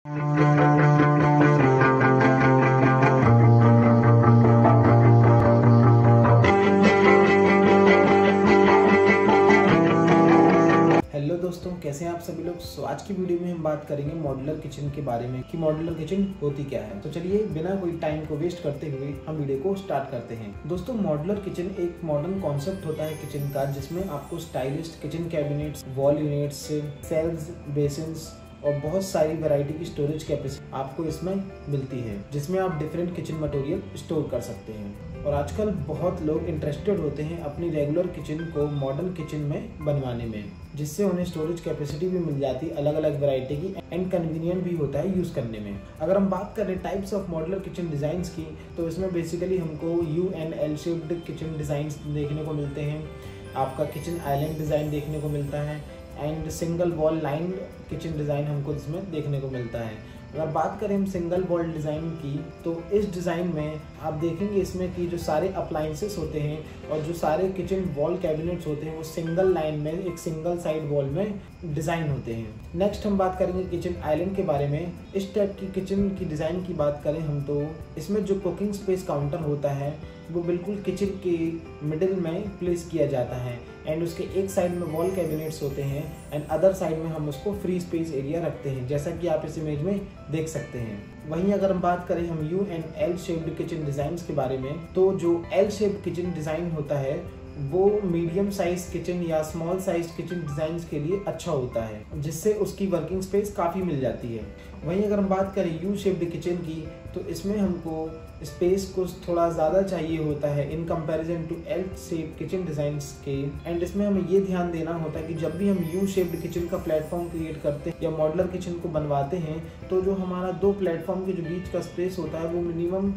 Hello दोस्तों, कैसे हैं आप सभी लोग। आज की वीडियो में हम बात करेंगे मॉड्यूलर किचन के बारे में कि मॉड्यूलर किचन होती क्या है। तो चलिए बिना कोई टाइम को वेस्ट करते हुए हम वीडियो को स्टार्ट करते हैं। दोस्तों, मॉड्यूलर किचन एक मॉडर्न कॉन्सेप्ट होता है किचन का, जिसमें आपको stylish kitchen cabinets, wall units, cells, basins और बहुत सारी वैरायटी की स्टोरेज कैपेसिटी आपको इसमें मिलती है, जिसमें आप डिफरेंट किचन मटेरियल स्टोर कर सकते हैं। और आजकल बहुत लोग इंटरेस्टेड होते हैं अपनी रेगुलर किचन को मॉडर्न किचन में बनवाने में, जिससे उन्हें स्टोरेज कैपेसिटी भी मिल जाती है अलग अलग वैरायटी की, एंड कन्वीनियंट भी होता है यूज करने में। अगर हम बात करें types of modular kitchen designs की, तो इसमें बेसिकली हमको U and L shaped kitchen designs देखने को मिलते हैं। आपका किचन आइलैंड डिजाइन देखने को मिलता है and single wall line kitchen design हमको इसमें देखने को मिलता है। अगर बात करें हम सिंगल वॉल डिज़ाइन की, तो इस डिज़ाइन में आप देखेंगे इसमें कि जो सारे अप्लायंसेस होते हैं और जो सारे किचन वॉल कैबिनेट्स होते हैं वो सिंगल लाइन में एक सिंगल साइड वॉल में डिज़ाइन होते हैं। नेक्स्ट हम बात करेंगे किचन आइलैंड के बारे में। इस टाइप की किचन की डिज़ाइन की बात करें हम, तो इसमें जो कुकिंग स्पेस काउंटर होता है वो बिल्कुल किचन के मिडिल में प्लेस किया जाता है एंड उसके एक साइड में वॉल कैबिनेट्स होते हैं एंड अदर साइड में हम उसको फ्री स्पेस एरिया रखते हैं, जैसा कि आप इस इमेज में देख सकते हैं। वहीं अगर हम बात करें हम U and L shaped kitchen designs के बारे में, तो जो एल शेप्ड किचन डिजाइन होता है वो मीडियम साइज किचन या स्मॉल साइज किचन डिजाइन्स के लिए अच्छा होता है, जिससे उसकी वर्किंग स्पेस काफ़ी मिल जाती है। वहीं अगर हम बात करें यू शेप्ड किचन की, तो इसमें हमको स्पेस को थोड़ा ज़्यादा चाहिए होता है in comparison to L shape kitchen designs के। एंड इसमें हमें ये ध्यान देना होता है कि जब भी हम यू शेप्ड किचन का प्लेटफॉर्म क्रिएट करते हैं या मॉड्यूलर किचन को बनवाते हैं, तो जो हमारा दो प्लेटफॉर्म के जो बीच का स्पेस होता है वो मिनिमम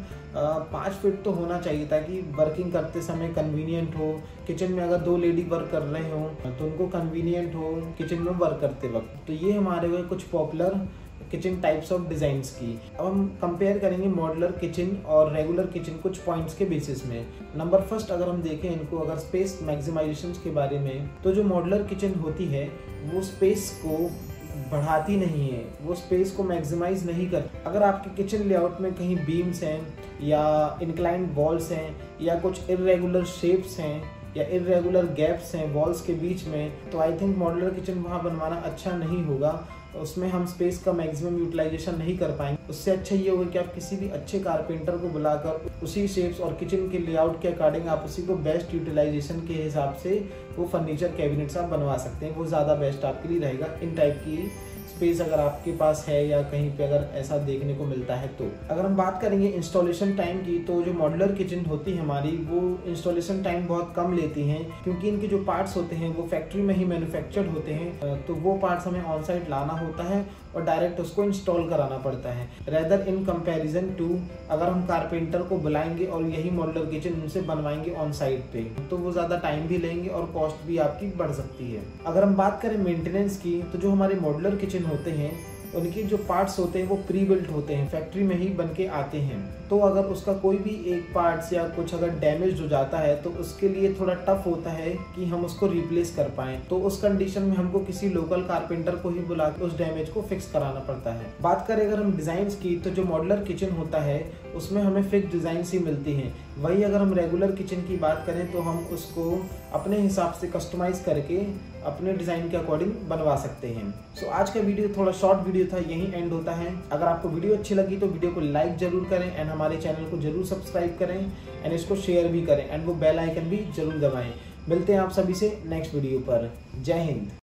5 फीट तो होना चाहिए, ताकि वर्किंग करते समय कन्वीनियंट हो। किचन में अगर 2 लेडी वर्क कर रहे हो तो उनको कन्वीनियंट हो किचन में वर्क करते वक्त। तो ये हमारे हुए कुछ popular kitchen types of designs की। अब हम कंपेयर करेंगे मॉड्यूलर किचन और रेगुलर किचन कुछ पॉइंट्स के बेसिस में। नंबर फर्स्ट अगर हम देखें इनको, अगर स्पेस मैक्सिमाइजेशन के बारे में, तो जो मॉड्यूलर किचन होती है वो स्पेस को बढ़ाती नहीं है, वो स्पेस को मैक्सिमाइज नहीं करती। अगर आपके किचन लेआउट में कहीं बीम्स हैं या इंक्लाइंड वॉल्स हैं या कुछ इर्रेगुलर शेप्स हैं या इर्रेगुलर गैप्स हैं वॉल्स के बीच में, तो आई थिंक मॉड्यूलर किचन वहाँ बनवाना अच्छा नहीं होगा। उसमें हम स्पेस का मैक्सिमम यूटिलाइजेशन नहीं कर पाएंगे। उससे अच्छा ये होगा कि आप किसी भी अच्छे कारपेंटर को बुलाकर उसी शेप्स और किचन के लेआउट के अकॉर्डिंग आप उसी को बेस्ट यूटिलाइजेशन के हिसाब से वो फर्नीचर कैबिनेट्स आप बनवा सकते हैं। वो ज़्यादा बेस्ट आपके लिए रहेगा इन टाइप की स्पेस अगर आपके पास है या कहीं पे अगर ऐसा देखने को मिलता है। तो अगर हम बात करेंगे इंस्टॉलेशन टाइम की, तो जो मॉड्यूलर किचन होती है हमारी, वो इंस्टॉलेशन टाइम बहुत कम लेती हैं, क्योंकि इनके जो पार्ट्स होते हैं वो फैक्ट्री में ही मैन्युफैक्चर्ड होते हैं। तो वो पार्ट्स हमें ऑन साइट लाना होता है और डायरेक्ट उसको इंस्टॉल कराना पड़ता है, रेदर इन कंपैरिजन टू अगर हम कारपेंटर को बुलाएंगे और यही मॉड्यूलर किचन उनसे बनवाएंगे ऑन साइट पे, तो वो ज़्यादा टाइम भी लेंगे और कॉस्ट भी आपकी बढ़ सकती है। अगर हम बात करें मेंटेनेंस की, तो जो हमारे मॉड्यूलर किचन होते हैं उनके जो पार्ट्स होते हैं वो प्री बिल्ट होते हैं, फैक्ट्री में ही बन के आते हैं। तो अगर उसका कोई भी एक पार्ट्स या कुछ अगर डैमेज हो जाता है तो उसके लिए थोड़ा टफ होता है कि हम उसको रिप्लेस कर पाएं। तो उस कंडीशन में हमको किसी लोकल कारपेंटर को ही बुला के उस डैमेज को फिक्स कराना पड़ता है। बात करें अगर हम डिजाइन की, तो जो मॉड्यूलर किचन होता है उसमें हमें फिक्स डिजाइन ही मिलती हैं। वही अगर हम रेगुलर किचन की बात करें तो हम उसको अपने हिसाब से कस्टमाइज करके अपने डिजाइन के अकॉर्डिंग बनवा सकते हैं। सो आज का वीडियो थोड़ा शॉर्ट वीडियो था, यही एंड होता है। अगर आपको वीडियो अच्छी लगी तो वीडियो को लाइक जरूर करें एंड हमारे चैनल को जरूर सब्सक्राइब करें एंड इसको शेयर भी करें एंड वो बेल आइकन भी जरूर दबाएं। मिलते हैं आप सभी से नेक्स्ट वीडियो पर। जय हिंद।